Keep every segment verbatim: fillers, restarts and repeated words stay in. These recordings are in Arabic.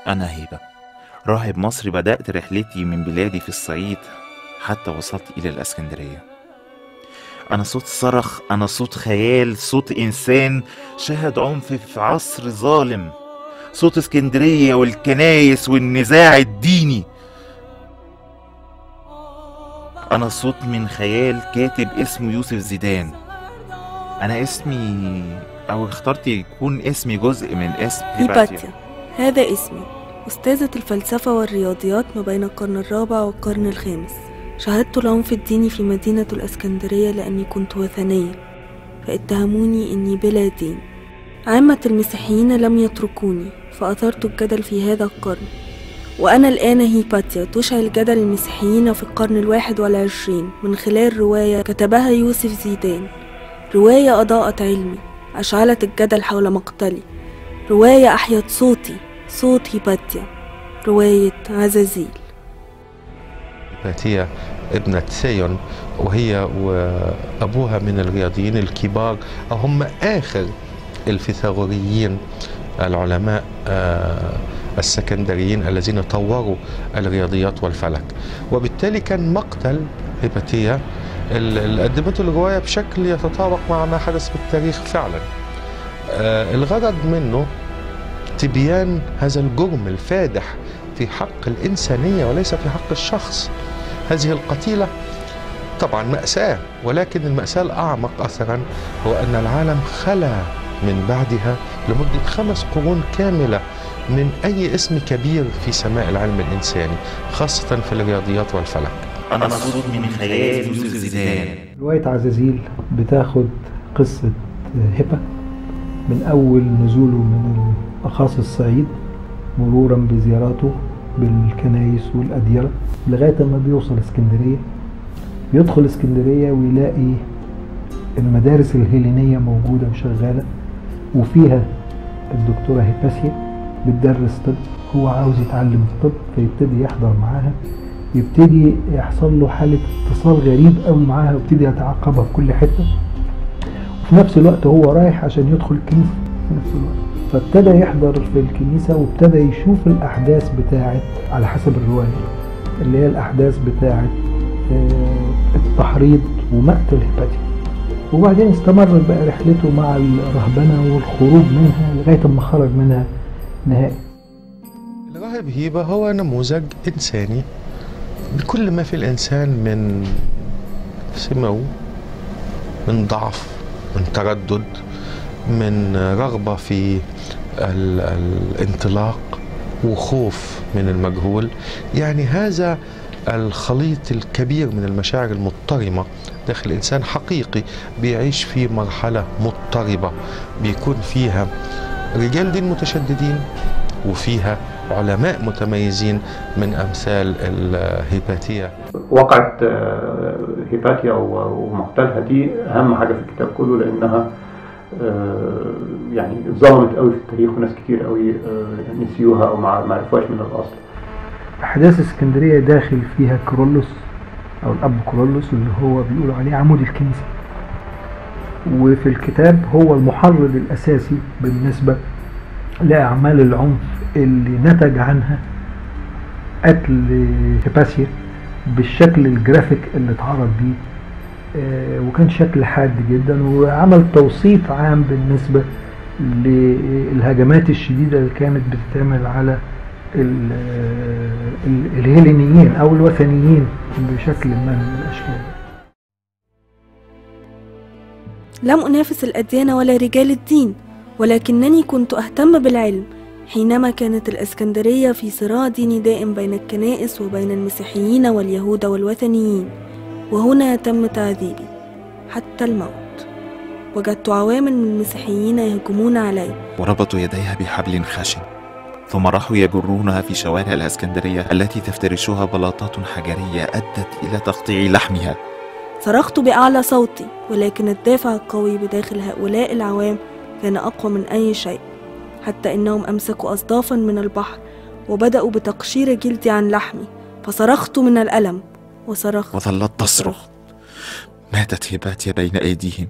أنا هيبة، راهب مصري. بدأت رحلتي من بلادي في الصعيد حتى وصلت إلى الإسكندرية. أنا صوت صرخ، أنا صوت خيال، صوت إنسان شهد عنف في عصر ظالم، صوت اسكندرية والكنايس والنزاع الديني. أنا صوت من خيال كاتب اسمه يوسف زيدان. أنا اسمي، أو اخترت يكون اسمي جزء من اسم هيباتيا. هيباتيا هذا اسمي، أستاذة الفلسفة والرياضيات ما بين القرن الرابع والقرن الخامس. شاهدت العنف الديني في مدينة الإسكندرية لأني كنت وثنية، فاتهموني إني بلا دين. عامة المسيحيين لم يتركوني، فأثرت الجدل في هذا القرن، وأنا الآن هيباتيا تشعل جدل المسيحيين في القرن الواحد والعشرين من خلال رواية كتبها يوسف زيدان، رواية أضاءت علمي، أشعلت الجدل حول مقتلي، رواية أحيت صوتي، صوت هيباتيا، رواية عزازيل. هيباتيا ابنة سيون، وهي وأبوها من الرياضيين الكبار، أو هم آخر الفيثاغوريين العلماء السكندريين الذين طوروا الرياضيات والفلك. وبالتالي كان مقتل هيباتيا اللي قدمته الرواية بشكل يتطابق مع ما حدث بالتاريخ فعلا. الغرض منه تبيان هذا الجرم الفادح في حق الإنسانية وليس في حق الشخص. هذه القتيلة طبعا مأساة، ولكن المأساة الأعمق أثرا هو أن العالم خلا من بعدها لمدة خمس قرون كاملة من أي اسم كبير في سماء العلم الإنساني، خاصة في الرياضيات والفلك. أنا صوت من خيال يوسف زيدان. رواية عزازيل بتاخد قصة هبة من أول نزوله من أقاصي الصعيد، مرورا بزياراته بالكنايس والأديرة لغاية ما بيوصل اسكندرية. بيدخل اسكندرية ويلاقي المدارس الهيلينية موجودة وشغالة، وفيها الدكتورة هيباتيا بتدرس طب. هو عاوز يتعلم الطب فيبتدي يحضر معاها، يبتدي يحصل له حالة اتصال غريب قوي معاها، ويبتدي يتعقبها في كل حتة. وفي نفس الوقت هو رايح عشان يدخل الكنيسة في نفس الوقت، فابتدى يحضر في الكنيسة وابتدى يشوف الأحداث بتاعت، على حسب الرواية، اللي هي الأحداث بتاعت التحريض ومقتل هيباتيا. وبعدين استمر بقى رحلته مع الرهبنة والخروج منها لغاية ما خرج منها نهائي. الراهب هيبة هو نموذج إنساني بكل ما في الإنسان من سمو، من ضعف، من تردد، من رغبة في الانطلاق وخوف من المجهول. يعني هذا الخليط الكبير من المشاعر المضطرمة داخل إنسان حقيقي بيعيش في مرحلة مضطربة، بيكون فيها رجال دين متشددين وفيها علماء متميزين من أمثال الهيباتية. وقعت هيباتيا ومقتلها دي أهم حاجة في الكتاب كله، لأنها يعني ظلمت قوي في التاريخ، وناس كتير قوي نسيوها أو ما عرفوهاش من الأصل. أحداث اسكندرية داخل فيها كورولوس أو الأب كورولوس اللي هو بيقولوا عليه عمود الكنيسة، وفي الكتاب هو المحرض الأساسي بالنسبة لأعمال العنف اللي نتج عنها قتل هيباتيا بالشكل الجرافيك اللي اتعرض بيه، وكان شكل حاد جدا، وعمل توصيف عام بالنسبة للهجمات الشديدة اللي كانت بتتعمل على الهيلينيين أو الوثنيين بشكل ما من الأشكال. لم أنافس الأديان ولا رجال الدين، ولكنني كنت أهتم بالعلم حينما كانت الإسكندرية في صراع ديني دائم بين الكنائس وبين المسيحيين واليهود والوثنيين، وهنا تم تعذيبي حتى الموت. وجدت عوامل من المسيحيين يهجمون علي وربطوا يديها بحبل خشن، ثم راحوا يجرونها في شوارع الإسكندرية التي تفترشها بلاطات حجرية أدت إلى تقطيع لحمها. صرخت بأعلى صوتي، ولكن الدافع القوي بداخل هؤلاء العوام كان أقوى من أي شيء، حتى إنهم أمسكوا أصدافا من البحر وبدأوا بتقشير جلدي عن لحمي، فصرخت من الألم وصرخت وظلت تصرخ. ماتت هيباتيا بين أيديهم،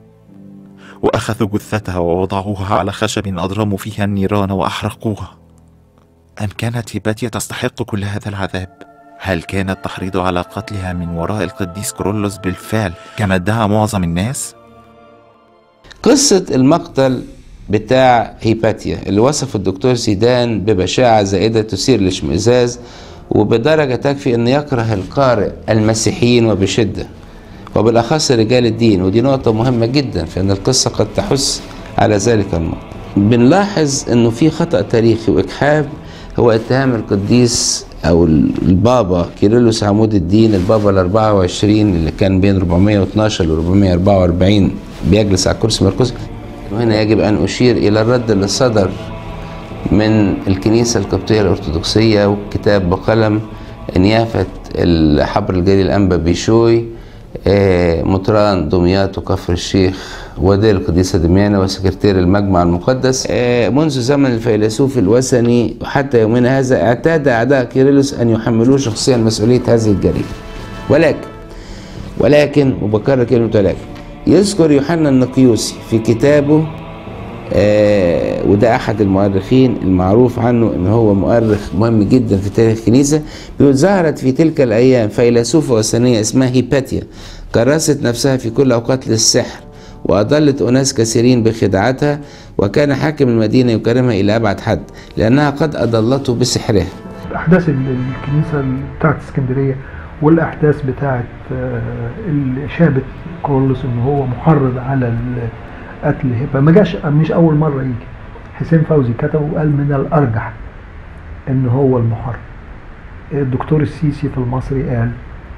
وأخذوا جثتها ووضعوها على خشب أضرموا فيها النيران وأحرقوها. أم كانت هيباتيا تستحق كل هذا العذاب؟ هل كان التحريض على قتلها من وراء القديس كيرلس بالفعل كما ادعى معظم الناس؟ قصة المقتل بتاع هيباتيا اللي وصف الدكتور زيدان ببشاعة زائدة تثير الاشمئزاز وبدرجة تكفي أن يكره القارئ المسيحيين وبشدة، وبالأخص رجال الدين، ودي نقطة مهمة جدا فإن القصة قد تحث على ذلك الموضوع. بنلاحظ أنه في خطأ تاريخي وإجحاف، هو اتهام القديس أو البابا كيرلس عمود الدين، البابا الأربعة وعشرين اللي كان بين أربعمائة واثناشر و أربعمائة وأربعة وأربعين بيجلس على كرسي مرقس. وهنا يجب أن أشير إلى الرد اللي صدر من الكنيسة القبطية الأرثوذكسية وكتاب بقلم نيافة الحبر الجليل الأنبا بيشوي مطران دمياط وكفر الشيخ ودير القديسة دميانة وسكرتير المجمع المقدس. منذ زمن الفيلسوف الوثني وحتى يومنا هذا اعتاد أعداء كيرلس أن يحملوه شخصيا مسؤولية هذه الجريمة. ولكن ولكن وبكرر كلمة ولكن يذكر يوحنا النقيوسي في كتابه، آه وده أحد المؤرخين المعروف عنه إن هو مؤرخ مهم جدا في تاريخ الكنيسة، بيقول ظهرت في تلك الأيام فيلسوفة وثنية اسمها هيباتيا كرست نفسها في كل أوقات للسحر وأضلت أناس كثيرين بخدعتها، وكان حاكم المدينة يكرمها إلى أبعد حد لأنها قد أضلته بسحرها. أحداث الكنيسة بتاعت اسكندرية والأحداث بتاعت اللي شابت كيرلس إن هو محرض على قتل هيبا ما جاش، مش أول مرة يجي. حسين فوزي كتبه وقال من الأرجح إن هو المحرض. الدكتور السيسي في المصري قال،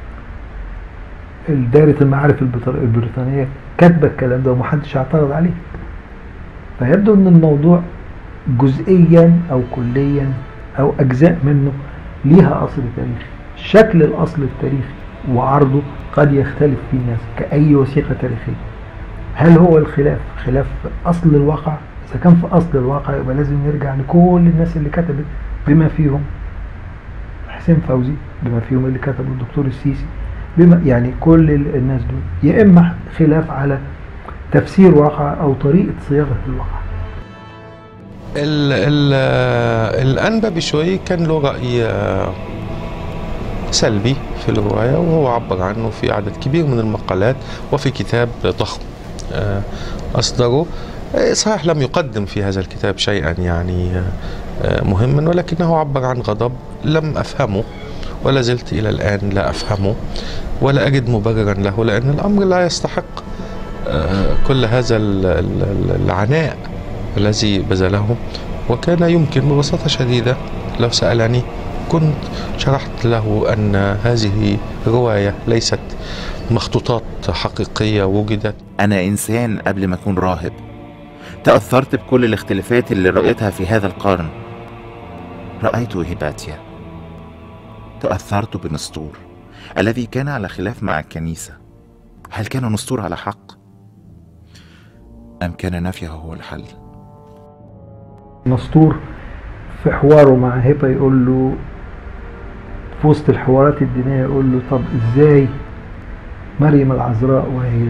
دائرة المعارف البريطانية كاتبة الكلام ده ومحدش اعترض عليه. فيبدو إن الموضوع جزئيا أو كليا أو أجزاء منه ليها أصل تاريخي. شكل الأصل التاريخي وعرضه قد يختلف في ناس كأي وثيقة تاريخية. هل هو الخلاف خلاف أصل الواقع؟ إذا كان في أصل الواقع يبقى لازم نرجع لكل الناس اللي كتبت بما فيهم حسين فوزي، بما فيهم اللي كتبه الدكتور السيسي، بما يعني كل الناس دول، يا إما خلاف على تفسير واقع أو طريقة صياغة الواقع. ال ال الأنبا بشوي كان له رأي سلبي في الرواية، وهو عبر عنه في عدد كبير من المقالات وفي كتاب ضخم أصدره. صحيح لم يقدم في هذا الكتاب شيئا يعني مهما، ولكنه عبر عن غضب لم أفهمه ولا زلت إلى الآن لا أفهمه ولا أجد مبررا له، لأن الأمر لا يستحق كل هذا العناء الذي بذله. وكان يمكن ببساطة شديدة لو سألني كنت شرحت له أن هذه رواية ليست مخطوطات حقيقية وجدت. أنا إنسان قبل ما أكون راهب، تأثرت بكل الاختلافات اللي رأيتها في هذا القرن. رأيت هيباتيا، تأثرت بنسطور الذي كان على خلاف مع الكنيسة. هل كان نسطور على حق أم كان نفيه هو الحل؟ نسطور في حواره مع هيبا يقول له في وسط الحوارات الدينية، يقول له طب ازاي مريم العذراء وهي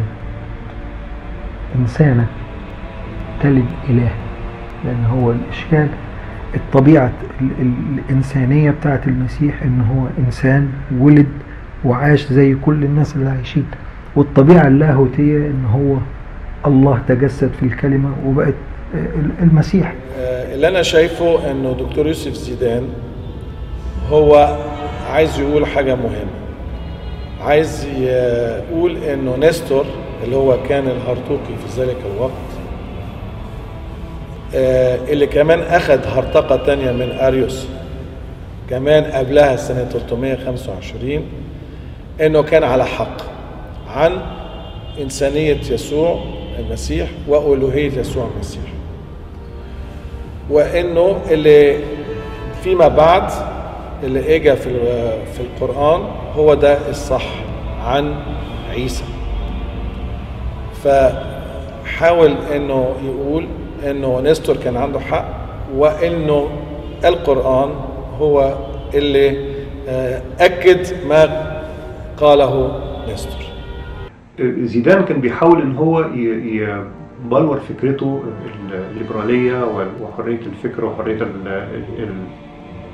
إنسانة تلد إله؟ لأن هو الإشكال الطبيعة الإنسانية بتاعت المسيح إن هو إنسان ولد وعاش زي كل الناس اللي عايشين، والطبيعة اللاهوتية إن هو الله تجسد في الكلمة وبقت المسيح. اللي أنا شايفه إنه دكتور يوسف زيدان هو عايز يقول حاجة مهمة، عايز يقول إنه نستور اللي هو كان الهرطوقي في ذلك الوقت، اللي كمان أخذ هرطقة تانية من أريوس كمان قبلها سنة ثلاثمائة وخمسة وعشرين، إنه كان على حق عن إنسانية يسوع المسيح وألوهية يسوع المسيح، وإنه اللي فيما بعد اللي اجى في في القرآن هو ده الصح عن عيسى. فحاول إنه يقول إنه نستور كان عنده حق، وإنه القرآن هو اللي أكد ما قاله نستور. زيدان كان بيحاول إن هو يبلور فكرته الليبرالية وحرية الفكر وحرية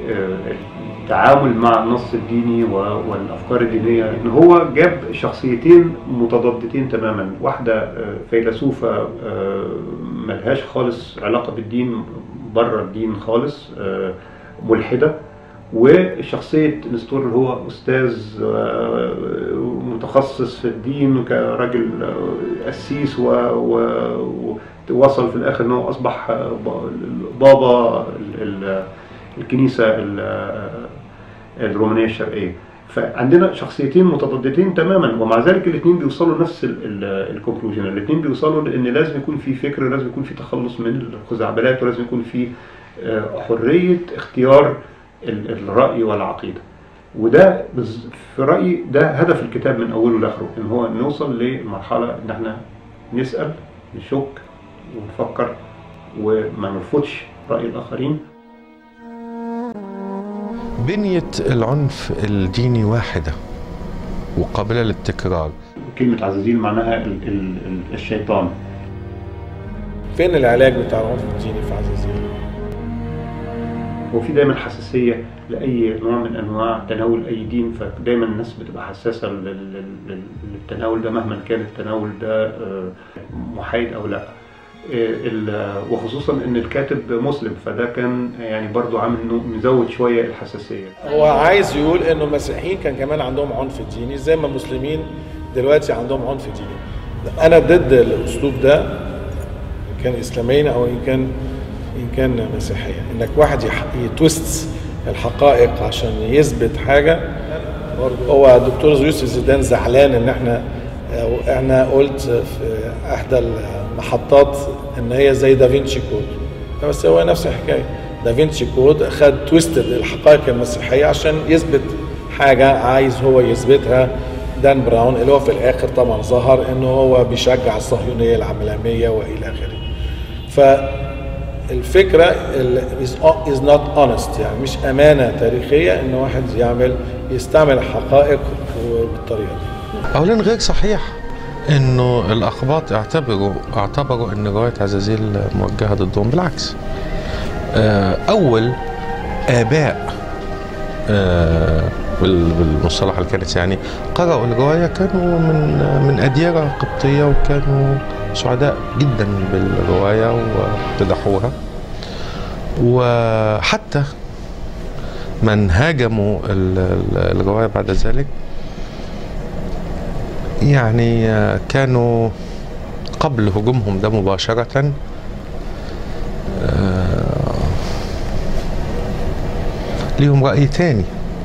التعامل مع النص الديني والافكار الدينيه، ان هو جاب شخصيتين متضادتين تماما، واحده فيلسوفه ملهاش خالص علاقه بالدين، بره الدين خالص، ملحده، وشخصيه نستور اللي هو استاذ متخصص في الدين كراجل قسيس، ووصل في الاخر انه اصبح بابا الكنيسة الرومانية الشرقية. فعندنا شخصيتين متضادتين تماما، ومع ذلك الاثنين بيوصلوا لنفس الكونكلوجن، الاثنين بيوصلوا لان لازم يكون في فكر، لازم يكون في تخلص من الخزعبلات، ولازم يكون في حرية اختيار الرأي والعقيدة. وده في رأيي ده هدف الكتاب من اوله لاخره، ان هو نوصل لمرحلة ان احنا نسأل، نشك ونفكر، وما نرفضش رأي الآخرين. بنية العنف الديني واحدة وقابلة للتكرار. كلمة عزازيل معناها ال ال الشيطان. فين العلاج بتاع العنف الديني في عزازيل؟ وفي دايما حساسية لأي نوع من أنواع تناول أي دين، فدايما الناس بتبقى حساسة للتناول ده مهما كان التناول ده محايد أو لا. وخصوصا ان الكاتب مسلم، فده كان يعني برضو عامل انه مزود شويه الحساسيه. هو عايز يقول انه المسيحيين كان كمان عندهم عنف ديني زي ما المسلمين دلوقتي عندهم عنف ديني. انا ضد الاسلوب ده، ان كان اسلاميا او ان كان ان كان مسيحيا، انك واحد يتويست الحقائق عشان يثبت حاجه. هو الدكتور يوسف زيدان زعلان ان احنا انا قلت في احدى المحطات ان هي زي دافنشي كود، بس هو نفس الحكايه. دافنشي كود خد تويستد الحقائق المسيحيه عشان يثبت حاجه عايز هو يثبتها. دان براون اللي هو في الاخر طبعا ظهر انه هو بيشجع الصهيونيه العالميه والى اخره. فالفكره is not honest، يعني مش امانه تاريخيه ان واحد يعمل يستعمل الحقائق بالطريقه دي. أولا غير صحيح إنه الأقباط اعتبروا اعتبروا إن رواية عزازيل موجهة ضدهم، بالعكس. أول آباء بالمصطلح الكنسي يعني قرأوا الرواية كانوا من من أديرة قبطية، وكانوا سعداء جدا بالرواية وامتدحوها. وحتى من هاجموا الرواية بعد ذلك يعني كانوا قبل هجومهم ده مباشرة ليهم رأي تاني،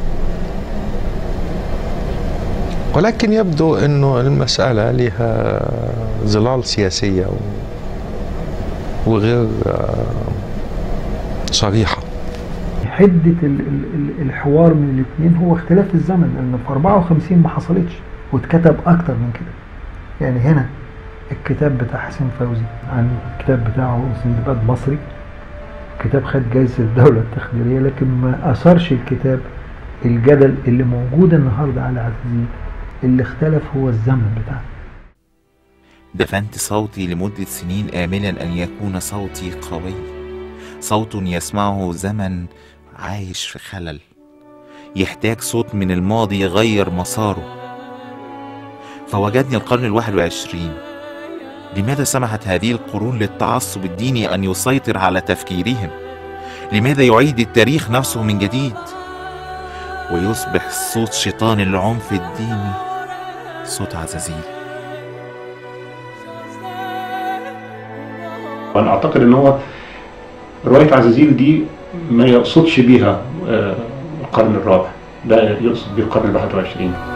ولكن يبدو انه المسألة لها ظلال سياسية وغير صريحة. حدة الحوار من الاثنين هو اختلاف الزمن، لأن في أربعة وخمسين ما حصلتش واتكتب أكتر من كده. يعني هنا الكتاب بتاع حسين فوزي عن الكتاب بتاعه سندباد مصري، كتاب خد جايزة الدولة التخديرية، لكن ما أثرش الكتاب الجدل اللي موجود النهاردة على عزازيل. اللي اختلف هو الزمن بتاعه. دفنت صوتي لمدة سنين آملا أن يكون صوتي قوي، صوت يسمعه زمن عايش في خلل، يحتاج صوت من الماضي يغير مساره. فوجدني القرن الواحد وعشرين. لماذا سمحت هذه القرون للتعصب الديني أن يسيطر على تفكيرهم؟ لماذا يعيد التاريخ نفسه من جديد ويصبح صوت شيطان العنف الديني صوت عزازيل؟ وأنا أعتقد أن هو رواية عزازيل دي ما يقصدش بيها القرن الرابع، ده يقصد بيه القرن الواحد وعشرين.